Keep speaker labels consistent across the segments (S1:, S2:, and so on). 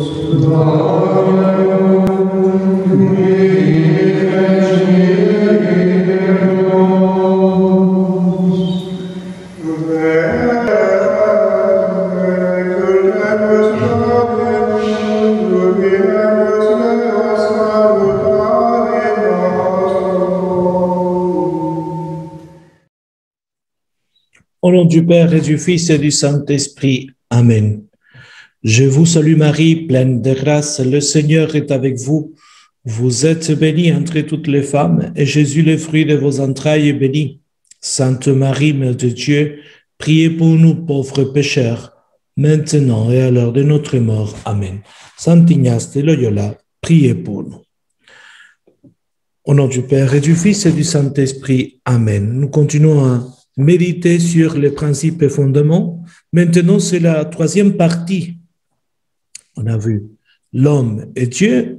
S1: Au nom du Père et du Fils et du Saint-Esprit. Amen. Je vous salue Marie, pleine de grâce, le Seigneur est avec vous. Vous êtes bénie entre toutes les femmes, et Jésus, le fruit de vos entrailles, est béni. Sainte Marie, Mère de Dieu, priez pour nous pauvres pécheurs, maintenant et à l'heure de notre mort. Amen. Saint Ignace de Loyola, priez pour nous. Au nom du Père et du Fils et du Saint-Esprit. Amen. Nous continuons à méditer sur les principes et fondements. Maintenant, c'est la troisième partie. On a vu l'homme et Dieu,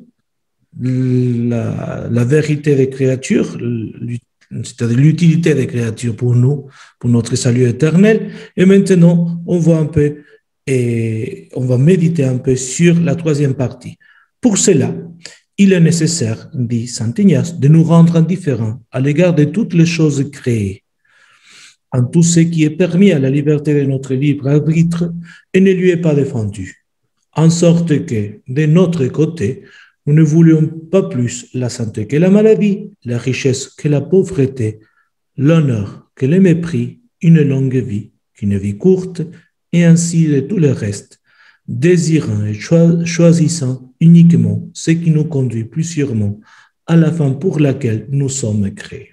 S1: la vérité des créatures, c'est-à-dire l'utilité des créatures pour nous, pour notre salut éternel. Et maintenant, on voit un peu et on va méditer un peu sur la troisième partie. Pour cela, il est nécessaire, dit saint Ignace, de nous rendre indifférents à l'égard de toutes les choses créées, en tout ce qui est permis à la liberté de notre libre arbitre et ne lui est pas défendu, en sorte que, de notre côté, nous ne voulions pas plus la santé que la maladie, la richesse que la pauvreté, l'honneur que le mépris, une longue vie qu'une vie courte, et ainsi de tout le reste, désirant et choisissant uniquement ce qui nous conduit plus sûrement à la fin pour laquelle nous sommes créés.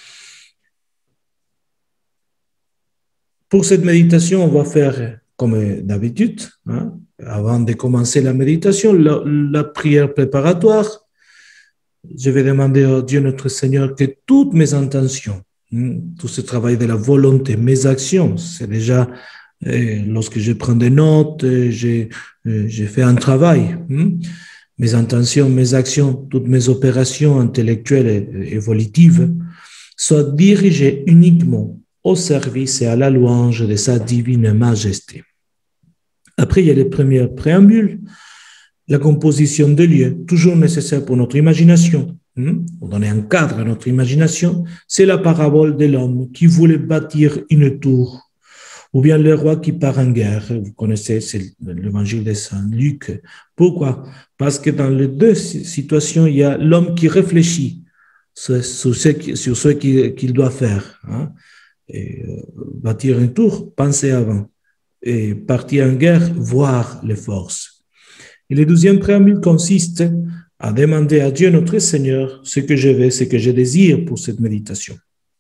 S1: Pour cette méditation, on va faire comme d'habitude, avant de commencer la méditation, la prière préparatoire. Je vais demander à Dieu notre Seigneur que toutes mes intentions, tout ce travail de la volonté, mes actions, c'est déjà lorsque je prends des notes, j'ai fait un travail. Mes intentions, mes actions, toutes mes opérations intellectuelles et volitives soient dirigées uniquement au service et à la louange de sa divine majesté. Après, il y a les premiers préambules, la composition de lieux, toujours nécessaire pour notre imagination. Pour donner un cadre à notre imagination, c'est la parabole de l'homme qui voulait bâtir une tour, ou bien le roi qui part en guerre. Vous connaissez, c'est l'évangile de Saint Luc. Pourquoi? Parce que dans les deux situations, il y a l'homme qui réfléchit sur ce qu'il doit faire. Et bâtir une tour, penser avant. Et partir en guerre, voir les forces. Et le deuxième préambule consiste à demander à Dieu notre Seigneur ce que je veux, ce que je désire pour cette méditation.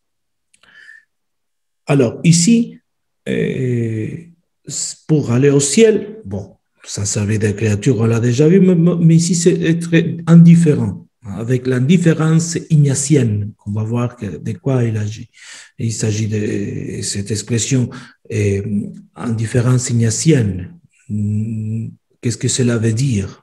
S1: Alors, ici, pour aller au ciel, bon, ça servait des créatures, on l'a déjà vu, mais ici, c'est être indifférent. Avec l'indifférence ignatienne, on va voir de quoi il agit. Il s'agit de cette expression indifférence ignatienne. Qu'est-ce que cela veut dire?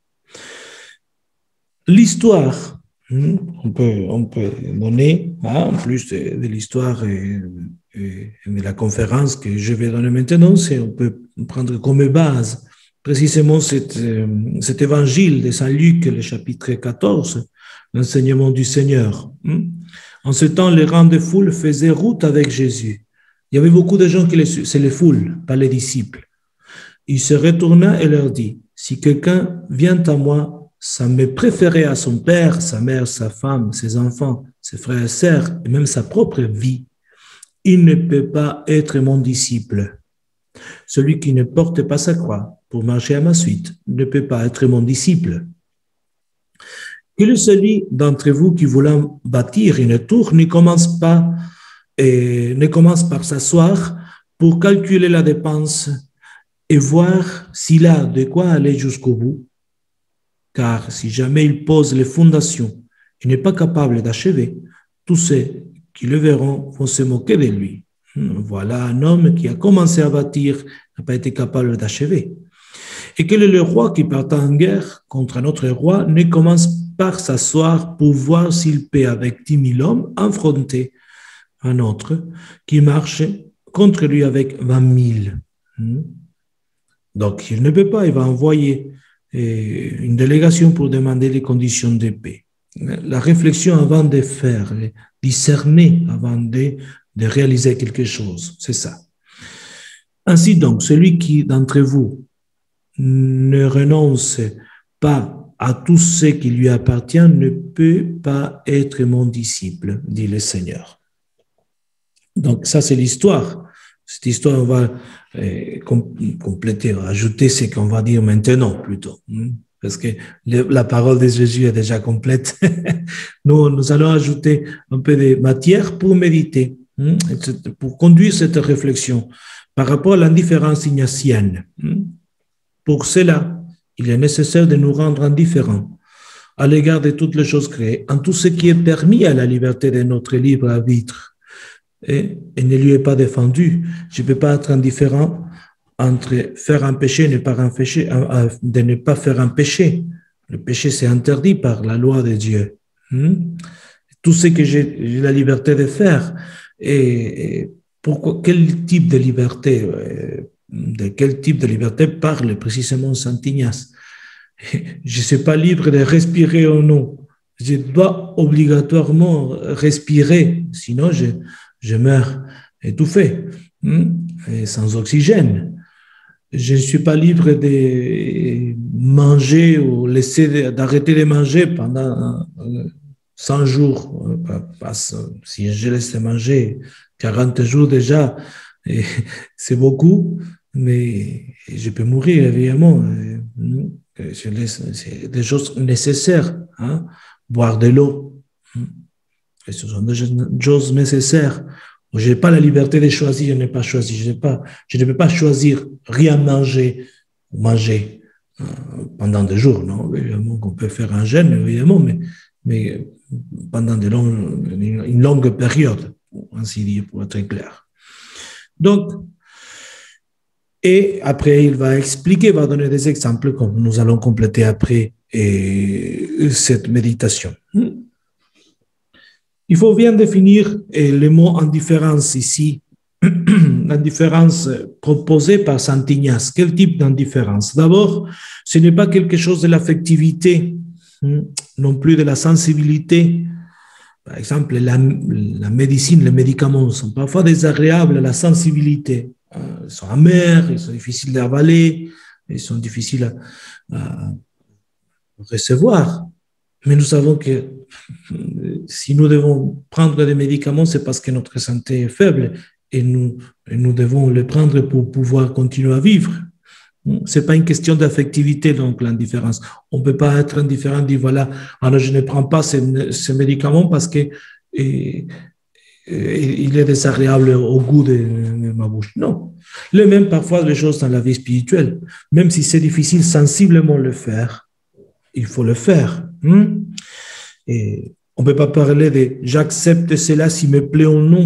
S1: L'histoire, on peut donner, en plus de l'histoire et de la conférence que je vais donner maintenant, on peut prendre comme base précisément cet évangile de Saint Luc, le chapitre 14, l'enseignement du Seigneur. En ce temps, les rangs de foule faisaient route avec Jésus. Il y avait beaucoup de gens c'est les foules, pas les disciples. Il se retourna et leur dit, « Si quelqu'un vient à moi, sans me préférer à son père, sa mère, sa femme, ses enfants, ses frères et sœurs, et même sa propre vie, il ne peut pas être mon disciple. Celui qui ne porte pas sa croix pour marcher à ma suite ne peut pas être mon disciple. Quel est celui d'entre vous qui voulant bâtir une tour ne commence par s'asseoir pour calculer la dépense et voir s'il a de quoi aller jusqu'au bout? Car si jamais il pose les fondations et n'est pas capable d'achever, tous ceux qui le verront vont se moquer de lui. Voilà un homme qui a commencé à bâtir, n'a pas été capable d'achever. Et quel est le roi qui, partant en guerre contre un autre roi, ne commence par s'asseoir pour voir s'il peut, avec 10 000 hommes, affronter un autre qui marche contre lui avec 20 000. Donc, il ne peut pas, il va envoyer une délégation pour demander les conditions de paix. La réflexion avant de faire, discerner avant de réaliser quelque chose, c'est ça. Ainsi donc, celui qui d'entre vous ne renonce pas à tout ce qui lui appartient ne peut pas être mon disciple, dit le Seigneur. Donc ça, c'est l'histoire. Cette histoire, on va compléter, ajouter ce qu'on va dire maintenant plutôt, parce que la parole de Jésus est déjà complète. Nous allons ajouter un peu de matière pour méditer, pour conduire cette réflexion par rapport à l'indifférence ignatienne. Pour cela, il est nécessaire de nous rendre indifférents à l'égard de toutes les choses créées, en tout ce qui est permis à la liberté de notre libre arbitre et ne lui est pas défendu. Je ne peux pas être indifférent entre faire un péché et de ne pas faire un péché. Le péché, c'est interdit par la loi de Dieu. Tout ce que j'ai la liberté de faire. Et pourquoi, quel type de liberté de quel type de liberté parle précisément Saint Ignace? Je ne suis pas libre de respirer ou non. Je dois obligatoirement respirer, sinon je meurs étouffé, et sans oxygène. Je ne suis pas libre de manger ou d'arrêter de manger pendant 100 jours. Si je laisse de manger 40 jours déjà, c'est beaucoup, mais je peux mourir, évidemment. C'est des choses nécessaires. Boire de l'eau. Ce sont des choses nécessaires. Je n'ai pas la liberté de choisir, je n'ai pas choisi. Je ne peux pas choisir rien manger pendant des jours. Non, évidemment qu'on peut faire un jeûne, évidemment, mais pendant une longue période, pour ainsi dire, pour être clair. Donc, et après, il va expliquer, va donner des exemples comme nous allons compléter après cette méditation. Il faut bien définir le mot indifférence ici, l'indifférence proposée par Saint Ignace. Quel type d'indifférence? D'abord, ce n'est pas quelque chose de l'affectivité, non plus de la sensibilité. Par exemple, la médecine, les médicaments sont parfois désagréables à la sensibilité. Ils sont amers, ils sont difficiles à avaler, ils sont difficiles à recevoir. Mais nous savons que si nous devons prendre des médicaments, c'est parce que notre santé est faible et nous devons les prendre pour pouvoir continuer à vivre. Ce n'est pas une question d'affectivité, donc, l'indifférence. On ne peut pas être indifférent et dire, voilà, alors je ne prends pas ce médicament parce que il est désagréable au goût de ma bouche. Non. Le même parfois les choses dans la vie spirituelle. Même si c'est difficile sensiblement le faire, il faut le faire. Et on ne peut pas parler de « j'accepte cela s'il me plaît ou non ».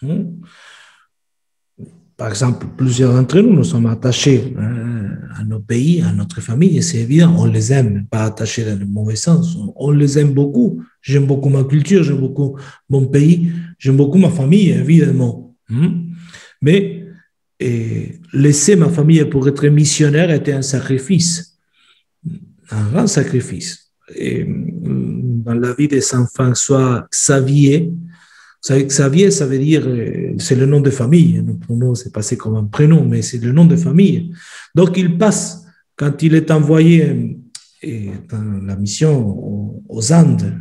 S1: Par exemple, plusieurs d'entre nous sommes attachés à nos pays, à notre famille, et c'est évident, on les aime, pas attachés dans le mauvais sens, on les aime beaucoup. J'aime beaucoup ma culture, j'aime beaucoup mon pays, j'aime beaucoup ma famille, évidemment. Mais laisser ma famille pour être missionnaire était un sacrifice, un grand sacrifice. Et dans la vie de Saint François Xavier, vous savez, Xavier, ça veut dire, c'est le nom de famille. Pour nous, c'est passé comme un prénom, mais c'est le nom de famille. Donc, il passe, quand il est envoyé dans la mission aux Andes,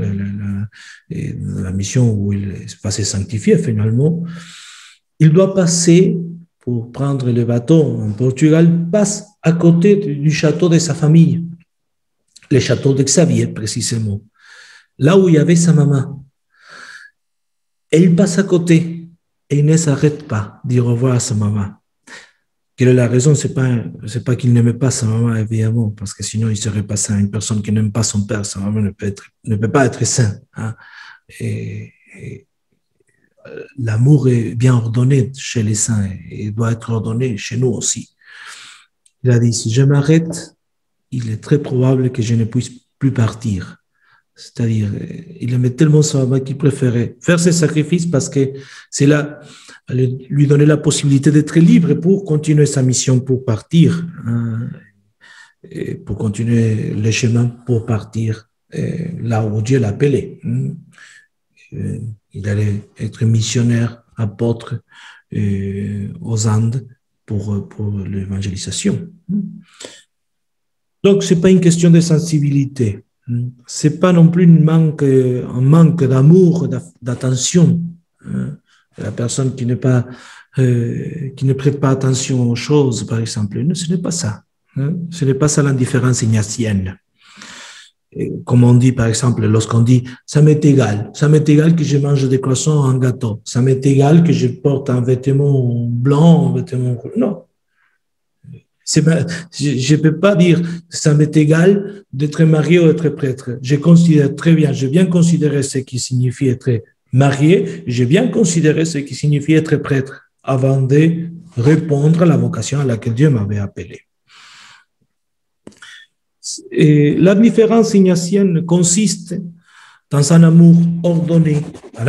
S1: la mission où il va se sanctifier finalement, il doit passer, pour prendre le bateau en Portugal, passe à côté du château de sa famille, le château de Xavier, précisément, là où il y avait sa maman. Et il passe à côté et il ne s'arrête pas de dire au revoir à sa maman. Quelle est la raison? C'est pas qu'il n'aimait pas sa maman, évidemment, parce que sinon il serait pas saint. Une personne qui n'aime pas son père, sa maman ne peut pas être saint. Et l'amour est bien ordonné chez les saints et doit être ordonné chez nous aussi. Il a dit, si je m'arrête, il est très probable que je ne puisse plus partir. C'est-à-dire, il aimait tellement sa maman qu'il préférait faire ses sacrifices parce que c'est là, lui donner la possibilité d'être libre pour continuer sa mission, pour partir. pour continuer le chemin pour partir là où Dieu l'appelait. Il allait être missionnaire, apôtre aux Andes pour l'évangélisation. Donc, ce n'est pas une question de sensibilité. Ce n'est pas non plus un manque d'amour, d'attention. La personne qui ne prête pas attention aux choses, par exemple. Non, ce n'est pas ça. Ce n'est pas ça l'indifférence ignatienne. Comme on dit, par exemple, lorsqu'on dit « ça m'est égal que je mange des croissants ou un gâteau, ça m'est égal que je porte un vêtement blanc, un vêtement rouge ». Non. Je ne peux pas dire « ça m'est égal d'être marié ou d'être prêtre ». Je considère très bien, j'ai bien considéré ce qui signifie être marié, j'ai bien considéré ce qui signifie être prêtre avant de répondre à la vocation à laquelle Dieu m'avait appelé. Et la différence ignatienne consiste dans un amour ordonné,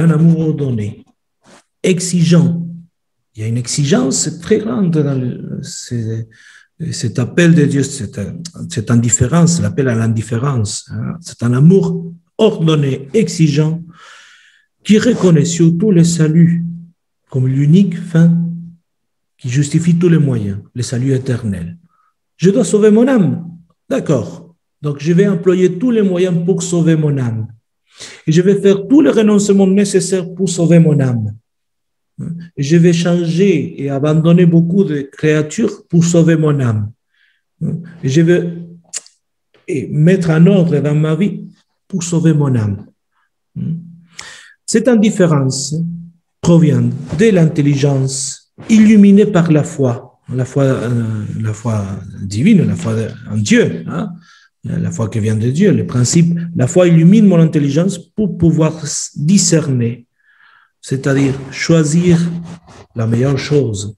S1: exigeant. Il y a une exigence très grande dans cet appel de Dieu, cette indifférence, l'appel à l'indifférence. C'est un amour ordonné, exigeant, qui reconnaît surtout le salut comme l'unique fin qui justifie tous les moyens, le salut éternel. Je dois sauver mon âme. D'accord. Donc, je vais employer tous les moyens pour sauver mon âme. Et je vais faire tous les renoncements nécessaires pour sauver mon âme. Et je vais changer et abandonner beaucoup de créatures pour sauver mon âme. Et je vais mettre en ordre dans ma vie pour sauver mon âme. Cette indifférence provient de l'intelligence illuminée par la foi divine, la foi en Dieu, la foi qui vient de Dieu, le principe, la foi illumine mon intelligence pour pouvoir discerner, c'est-à-dire choisir la meilleure chose.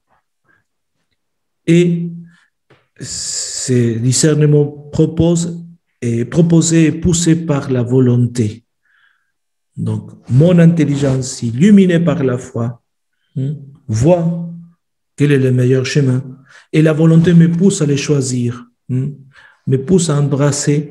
S1: Et ce discernement proposé et poussé par la volonté. Donc, mon intelligence illuminée par la foi voit quel est le meilleur chemin. Et la volonté me pousse à les choisir, me pousse à embrasser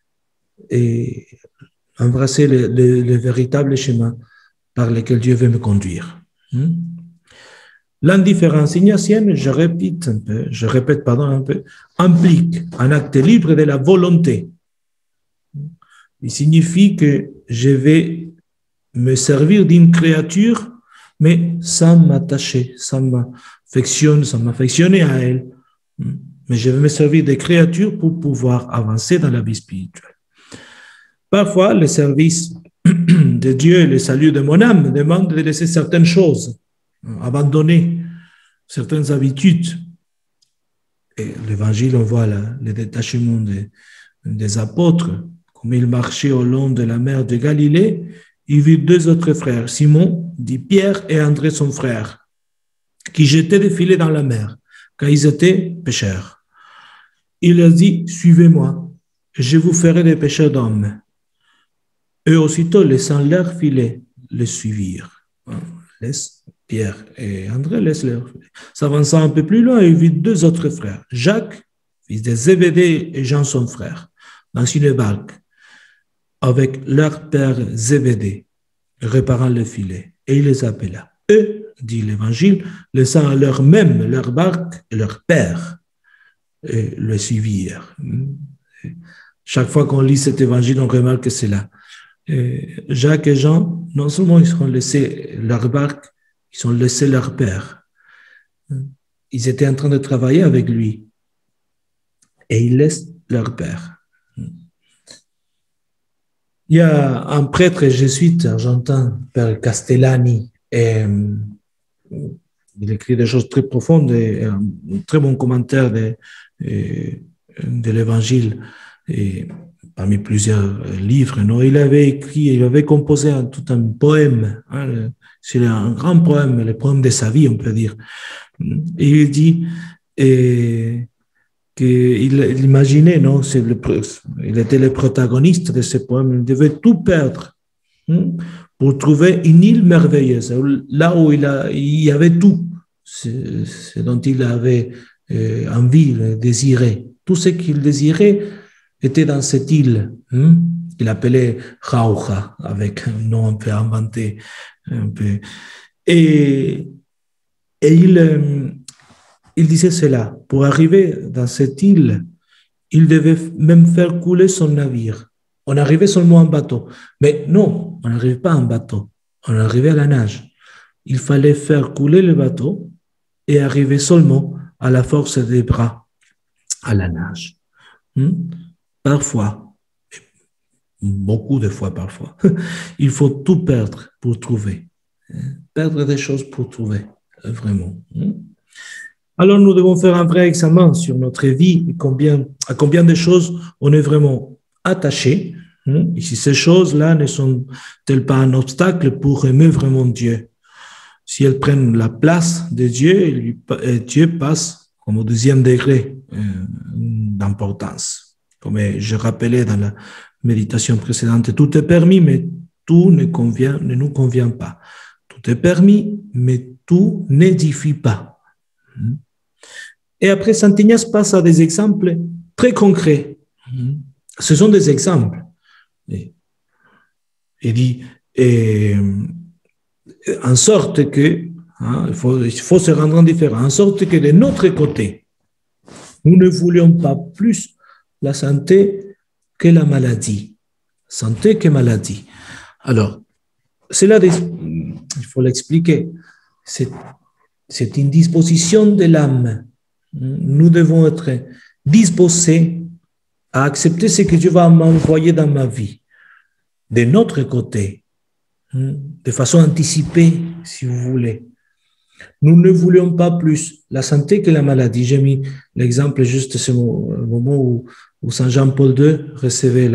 S1: le véritable chemin par lequel Dieu veut me conduire. L'indifférence ignatienne, je répète un peu, implique un acte libre de la volonté. Il signifie que je vais me servir d'une créature, mais sans m'attacher, sans m'affectionner à elle. Mais je vais me servir des créatures pour pouvoir avancer dans la vie spirituelle. Parfois, le service de Dieu et le salut de mon âme demandent de laisser certaines choses, abandonner certaines habitudes. Et l'Évangile, on voit le détachement des apôtres, comme ils marchaient au long de la mer de Galilée, il vit deux autres frères, Simon, dit Pierre, et André son frère, qui jetaient des filets dans la mer, car ils étaient pêcheurs. Il leur dit, suivez-moi, je vous ferai des pêcheurs d'hommes. Eux aussitôt, laissant leurs filets, les suivirent. Pierre et André laissent leurs filets. S'avançant un peu plus loin, il vit deux autres frères, Jacques, fils de Zébédée, et Jean son frère, dans une barque, avec leur père Zébédée, réparant le filet. Et il les appela. Eux, dit l'Évangile, laissant alors même leur barque et leur père, et le suivirent. Chaque fois qu'on lit cet Évangile, on remarque que c'est là. Jacques et Jean, non seulement ils ont laissé leur barque, ils ont laissé leur père. Ils étaient en train de travailler avec lui. Et ils laissent leur père. Il y a un prêtre jésuite argentin, Père Castellani, et il écrit des choses très profondes et un très bon commentaire de l'Évangile, et parmi plusieurs livres. Non, il avait composé tout un poème, c'est un grand poème, le poème de sa vie, on peut dire. Et il dit qu'il imaginait, non, il était le protagoniste de ce poème, il devait tout perdre pour trouver une île merveilleuse, là où il y avait tout, ce dont il avait envie, désiré. Tout ce qu'il désirait était dans cette île. Il appelait Jauja, avec un nom un peu inventé. Un peu. Et il disait cela. Pour arriver dans cette île, il devait même faire couler son navire. On arrivait seulement en bateau. Mais non, on n'arrivait pas en bateau. On arrivait à la nage. Il fallait faire couler le bateau et arriver seulement à la force des bras, à la nage. Parfois, beaucoup de fois parfois, il faut tout perdre pour trouver. Perdre des choses pour trouver, vraiment. Alors, nous devons faire un vrai examen sur notre vie, à combien de choses on est vraiment attaché, et si ces choses-là ne sont-elles pas un obstacle pour aimer vraiment Dieu. Si elles prennent la place de Dieu, Dieu passe comme au deuxième degré d'importance. Comme je rappelais dans la méditation précédente, tout est permis, mais tout ne nous convient pas. Tout est permis, mais tout n'édifie pas. Et après, Saint Ignace passe à des exemples très concrets. Ce sont des exemples. Il dit, en sorte que, il faut se rendre indifférent, en sorte que de notre côté, nous ne voulions pas plus la santé que la maladie. Santé que maladie. Alors, cela, il faut l'expliquer, c'est une disposition de l'âme. Nous devons être disposés à accepter ce que Dieu va m'envoyer dans ma vie. De notre côté, de façon anticipée, si vous voulez. Nous ne voulions pas plus la santé que la maladie. J'ai mis l'exemple juste ce moment où Saint Jean-Paul II recevait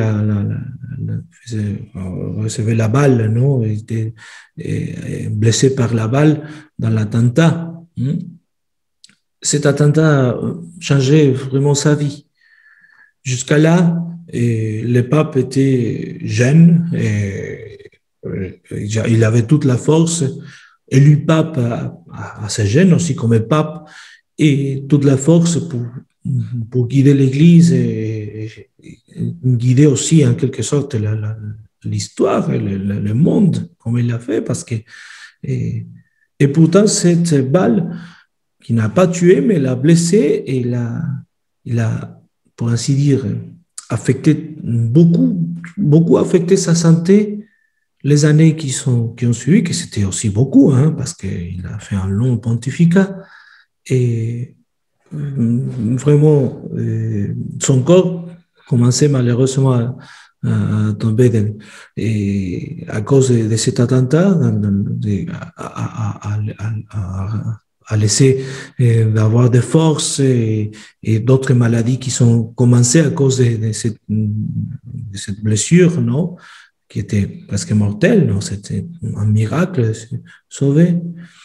S1: la balle, non? Il était blessé par la balle dans l'attentat. Cet attentat a changé vraiment sa vie. Jusqu'à là, le pape était jeune, il avait toute la force, élu pape assez jeune aussi comme pape, et toute la force pour guider l'Église et guider aussi en quelque sorte l'histoire, le monde, comme il l'a fait, parce que et pourtant cette balle qui n'a pas tué, mais l'a blessé et il a, pour ainsi dire, affecté beaucoup affecté sa santé les années qui ont suivi, que c'était aussi beaucoup, parce qu'il a fait un long pontificat et vraiment son corps commençait malheureusement à tomber et à cause de cet attentat, à laisser d'avoir des forces et d'autres maladies qui sont commencées à cause de cette blessure, non, qui était presque mortelle, non, c'était un miracle, sauvé.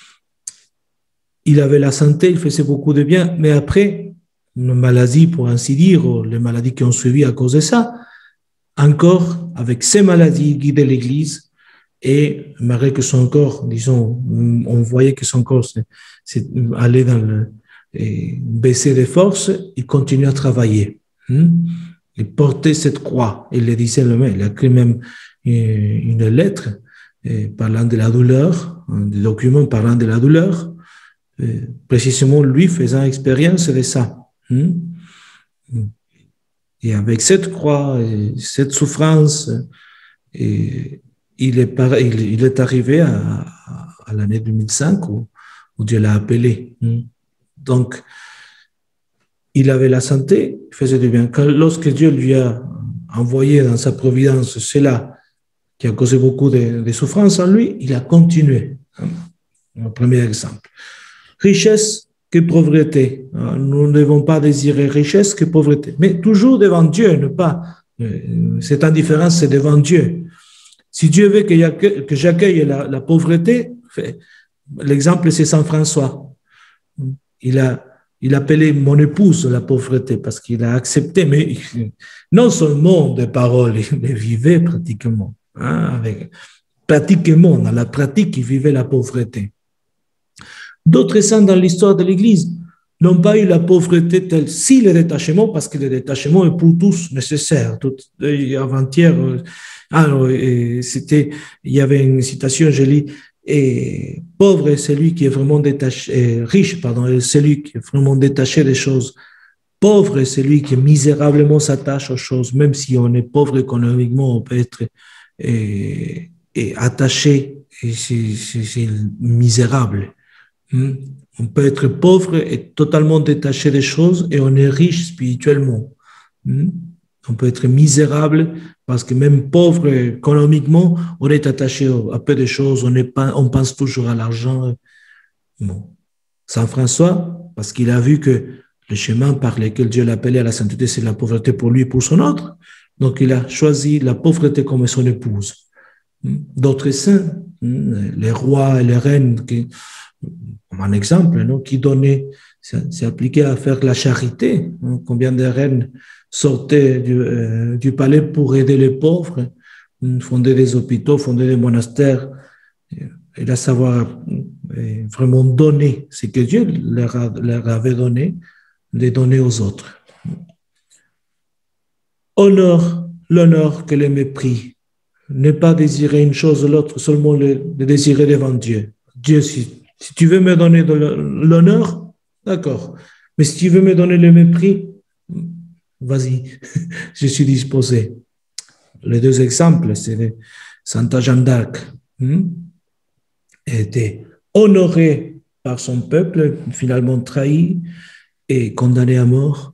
S1: Il avait la santé, il faisait beaucoup de bien, mais après, une maladie, pour ainsi dire, ou les maladies qui ont suivi à cause de ça, encore, avec ces maladies, il guidait l'Église, et malgré que son corps, disons, on voyait que son corps allait baisser de force, il continuait à travailler. Il portait cette croix, il le disait lui-même, il a écrit même une lettre parlant de la douleur, des documents parlant de la douleur, précisément lui faisant expérience de ça. Et avec cette croix, cette souffrance, il est arrivé à l'année 2005 où Dieu l'a appelé. Donc, il avait la santé, il faisait du bien. Lorsque Dieu lui a envoyé dans sa providence cela qui a causé beaucoup de souffrance en lui, il a continué. Un premier exemple. Richesse que pauvreté. Nous ne devons pas désirer richesse que pauvreté, mais toujours devant Dieu, ne pas. Cette indifférence, c'est devant Dieu. Si Dieu veut que j'accueille la pauvreté, l'exemple, c'est Saint François. Il appelait mon épouse la pauvreté parce qu'il a accepté, mais non seulement des paroles, il les vivait pratiquement. Pratiquement, dans la pratique, il vivait la pauvreté. D'autres saints dans l'histoire de l'Église n'ont pas eu la pauvreté telle. Si le détachement, parce que le détachement est pour tous nécessaire. Avant-hier, il y avait une citation, je lis, et pauvre est celui qui est vraiment détaché, riche, pardon, est celui qui est vraiment détaché des choses. Pauvre est celui qui misérablement s'attache aux choses, même si on est pauvre économiquement, on peut être attaché, et c'est misérable. On peut être pauvre et totalement détaché des choses et on est riche spirituellement. On peut être misérable parce que même pauvre économiquement, on est attaché à peu de choses, on pense toujours à l'argent. Bon. Saint François, parce qu'il a vu que le chemin par lequel Dieu l'appelait à la sainteté, c'est la pauvreté pour lui et pour son autre. Donc, il a choisi la pauvreté comme son épouse. D'autres saints, les rois et les reines, comme un exemple, non, qui donnaient, c'est appliqué à faire la charité. Combien de reines sortaient du palais pour aider les pauvres, fonder des hôpitaux, fonder des monastères, et là savoir vraiment donner ce que Dieu leur avait donné, les donner aux autres. Honore l'honneur que le mépris. Ne pas désirer une chose ou l'autre, seulement le désirer devant Dieu. Dieu, si tu veux me donner de l'honneur, d'accord. Mais si tu veux me donner le mépris, vas-y, je suis disposé. Les deux exemples, c'est Santa Jeanne d'Arc. Était honoré par son peuple, finalement trahi et condamné à mort.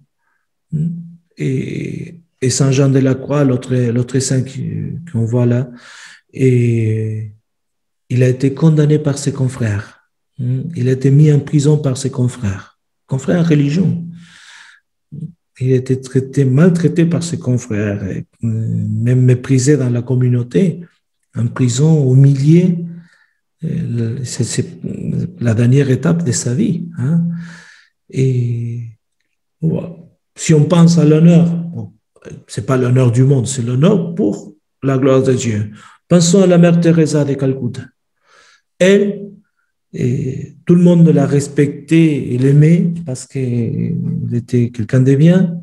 S1: Et Saint Jean de la Croix, l'autre saint qu'on voit là, et il a été condamné par ses confrères. Il a été mis en prison par ses confrères en religion. Il a été maltraité par ses confrères, même méprisé dans la communauté, en prison, humilié. C'est la dernière étape de sa vie. Et si on pense à l'honneur, bon, ce n'est pas l'honneur du monde, c'est l'honneur pour la gloire de Dieu. Pensons à la mère Teresa de Calcutta. Elle, tout le monde la respectait et l'aimait parce qu'elle était quelqu'un de bien.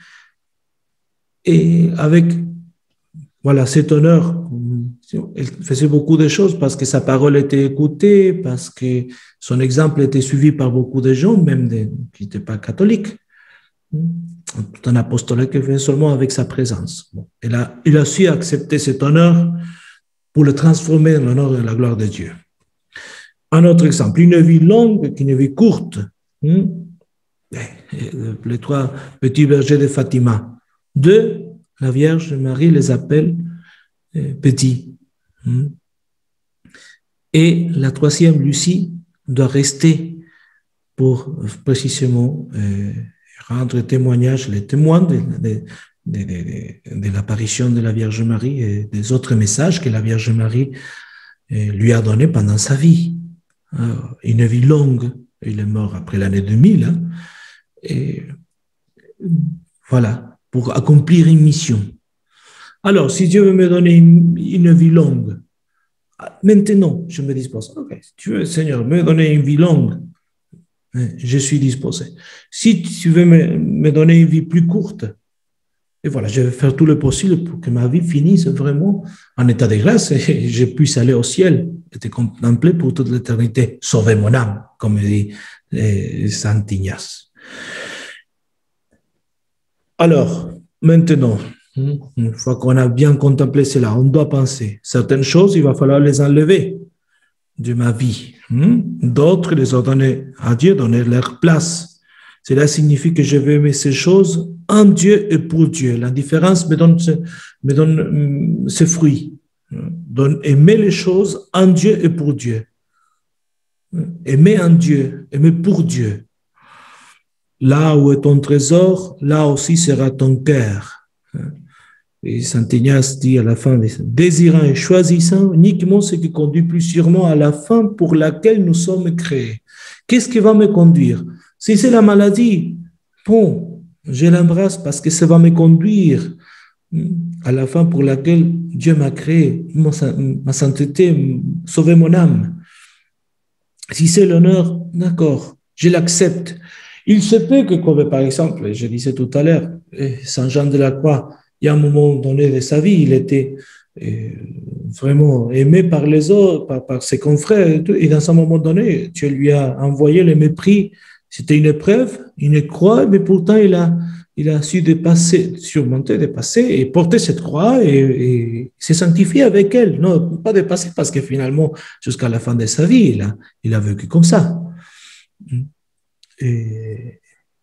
S1: Et avec cet honneur, elle faisait beaucoup de choses parce que sa parole était écoutée, parce que son exemple était suivi par beaucoup de gens, même qui n'étaient pas catholiques. Tout un apostolat qu'elle fait seulement avec sa présence. Il a su accepter cet honneur pour le transformer en l'honneur et la gloire de Dieu. Un autre exemple, une vie longue qu'une vie courte. Les trois petits bergers de Fatima. Deux, la Vierge Marie les appelle petits. Et la troisième, Lucie, doit rester pour précisément rendre témoignage, les témoins de l'apparition de la Vierge Marie et des autres messages que la Vierge Marie lui a donnés pendant sa vie. Une vie longue. Il est mort après l'année 2000. Et voilà, pour accomplir une mission. Alors, si Dieu veut me donner une vie longue, maintenant, je me dispose. Ok, si tu veux, Seigneur, me donner une vie longue, je suis disposé. Si tu veux me donner une vie plus courte, et voilà, je vais faire tout le possible pour que ma vie finisse vraiment en état de grâce et je puisse aller au ciel et te contempler pour toute l'éternité. Sauver mon âme, comme dit Saint Ignace. Alors, maintenant, une fois qu'on a bien contemplé cela, on doit penser. Certaines choses, il va falloir les enlever de ma vie. D'autres, les ordonner à Dieu, donner leur place. Cela signifie que je vais aimer ces choses en Dieu et pour Dieu. La différence me donne ses fruits. Aimer les choses en Dieu et pour Dieu. Aimer en Dieu, aimer pour Dieu. Là où est ton trésor, là aussi sera ton cœur. Et Saint Ignace dit à la fin, désirant et choisissant uniquement ce qui conduit plus sûrement à la fin pour laquelle nous sommes créés. Qu'est-ce qui va me conduire? Si c'est la maladie, bon, je l'embrasse parce que ça va me conduire à la fin pour laquelle Dieu m'a créé, ma sainteté, sauver mon âme. Si c'est l'honneur, d'accord, je l'accepte. Il se peut que, comme par exemple, je disais tout à l'heure, Saint Jean de la Croix, il y a un moment donné de sa vie, il était euh, vraiment aimé par les autres, par ses confrères, et dans un moment donné, Dieu lui a envoyé le mépris. C'était une épreuve, une croix, mais pourtant il a su dépasser, surmonter, dépasser et porter cette croix et se sanctifier avec elle. Non, pas dépasser parce que finalement, jusqu'à la fin de sa vie, il a vécu comme ça. Et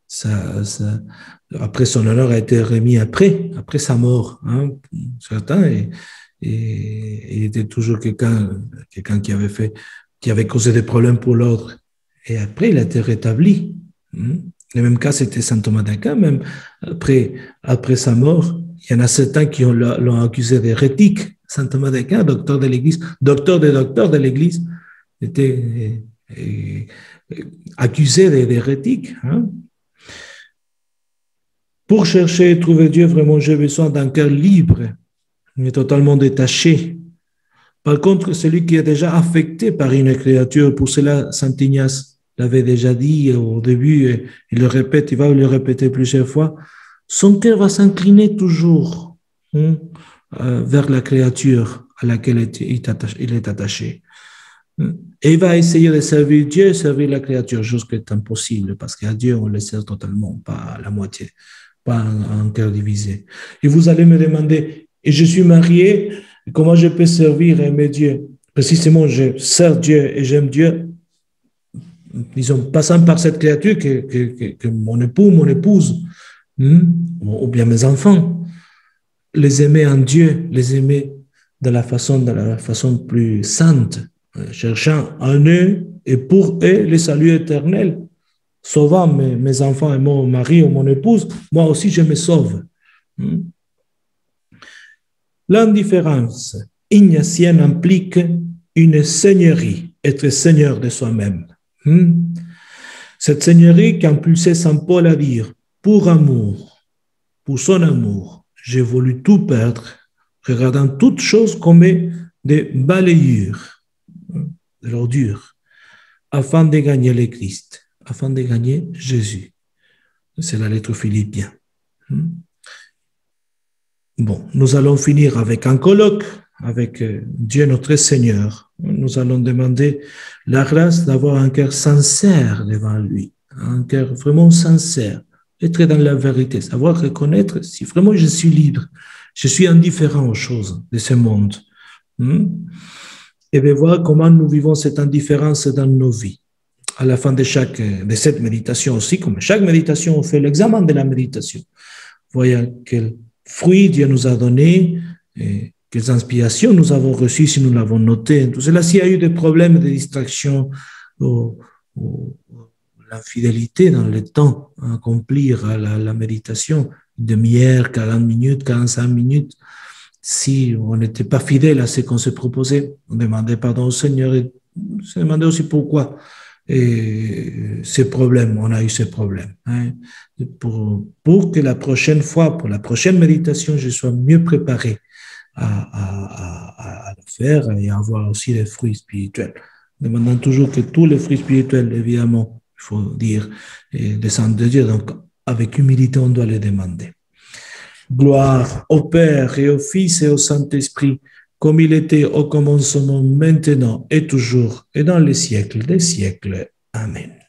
S1: après, son honneur a été remis après sa mort, hein, certains, et il était toujours quelqu'un qui avait causé des problèmes pour l'ordre. Et après, il a été rétabli. Le même cas, c'était saint Thomas d'Aquin, même après sa mort, il y en a certains qui l'ont accusé d'hérétique. Saint Thomas d'Aquin, docteur de l'Église, docteur des docteurs de l'Église, était accusé d'hérétique. Hein. Pour chercher et trouver Dieu, vraiment, j'ai besoin d'un cœur libre, mais totalement détaché. Par contre, celui qui est déjà affecté par une créature, pour cela, saint Ignace l'avait déjà dit au début, et il le répète, il va le répéter plusieurs fois, son cœur va s'incliner toujours vers la créature à laquelle il est attaché. Et il va essayer de servir Dieu et servir la créature, chose qui est impossible, parce qu'à Dieu, on le sert totalement, pas à la moitié, pas un cœur divisé. Et vous allez me demander, et je suis marié, comment je peux servir et aimer Dieu? Précisément, je sers Dieu et j'aime Dieu, disons, passant par cette créature que mon époux, mon épouse, ou bien mes enfants, les aimer en Dieu, les aimer de la façon plus sainte, cherchant en eux et pour eux le salut éternel, sauvant mes enfants et mon mari ou mon épouse, moi aussi je me sauve. L'indifférence ignatienne implique une seigneurie, être seigneur de soi-même. Cette seigneurie qui impulsait saint Paul à dire, pour son amour, j'ai voulu tout perdre, regardant toutes choses comme des balayures, de l'ordure, afin de gagner le Christ, afin de gagner Jésus. C'est la lettre aux Philippiens. Bon, nous allons finir avec un colloque avec Dieu notre Seigneur. Nous allons demander la grâce d'avoir un cœur sincère devant lui, un cœur vraiment sincère, être dans la vérité, savoir reconnaître si vraiment je suis libre, je suis indifférent aux choses de ce monde. Et de voir comment nous vivons cette indifférence dans nos vies. À la fin de cette méditation aussi, comme chaque méditation, on fait l'examen de la méditation. Voyons quel fruit Dieu nous a donné, et quelles inspirations nous avons reçues si nous l'avons noté. Tout cela, s'il y a eu des problèmes de distraction ou l'infidélité dans le temps à accomplir la méditation, demi-heure, 40 minutes, 45 minutes, si on n'était pas fidèle à ce qu'on se proposait, on demandait pardon au Seigneur et se demandait aussi pourquoi. Et ces problèmes, on a eu ces problèmes. Hein, pour que la prochaine fois, pour la prochaine méditation, je sois mieux préparé à le faire et à avoir aussi les fruits spirituels. Demandant toujours que tous les fruits spirituels, évidemment, il faut dire, descendent de Dieu. Donc, avec humilité, on doit les demander. Gloire au Père et au Fils et au Saint-Esprit, comme il était au commencement, maintenant et toujours, et dans les siècles des siècles. Amen.